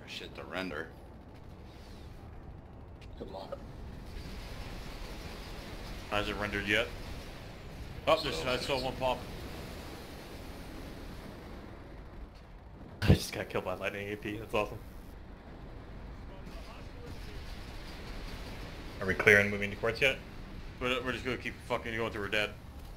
Shit to render. Come on. Hasn't rendered yet. Oh, I saw one pop. I just got killed by lightning AP. That's awesome. Are we clear and moving to quartz yet? We're just gonna keep fucking going till we're dead.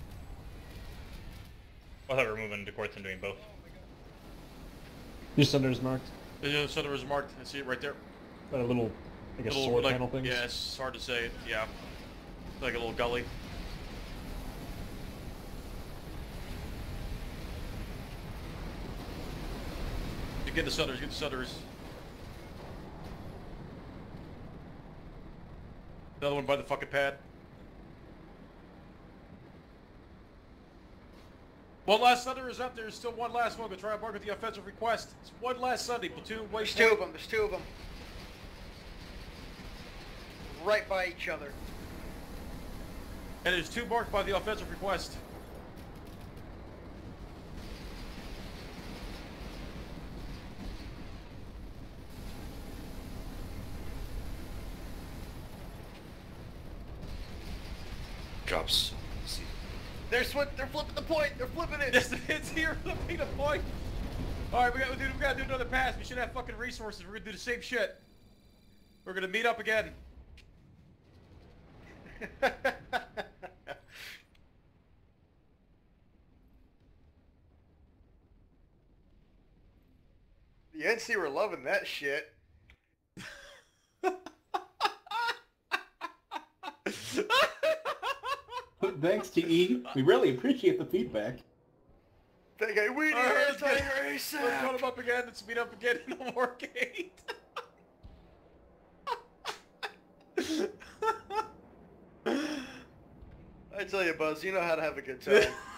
I thought we were moving to quartz and doing both. Your center is marked. The center is marked. I see it right there. Got a little, like a sword like, panel thing. Yeah, it's hard to say. Yeah, it's like a little gully. You get the centers. Get the centers. Another one by the fucking pad. One last Sunday is up there. There's still one last one. Go try and bark with the offensive request. It's one last Sunday. Platoon, wait. There's two of them. There's two of them. Right by each other. And there's two marked by the offensive request. Drops. They're flipping the point. They're flipping it. Yes, it's here. Flipping the point. All right, we gotta do another pass. We should have fucking resources. We're gonna do the same shit. We're gonna meet up again. The NC were loving that shit. Thanks to E. We really appreciate the feedback. We need Let's Tiger ASAP. call them up again. Let's meet up again in the war gate. I tell you, Buzz, you know how to have a good time.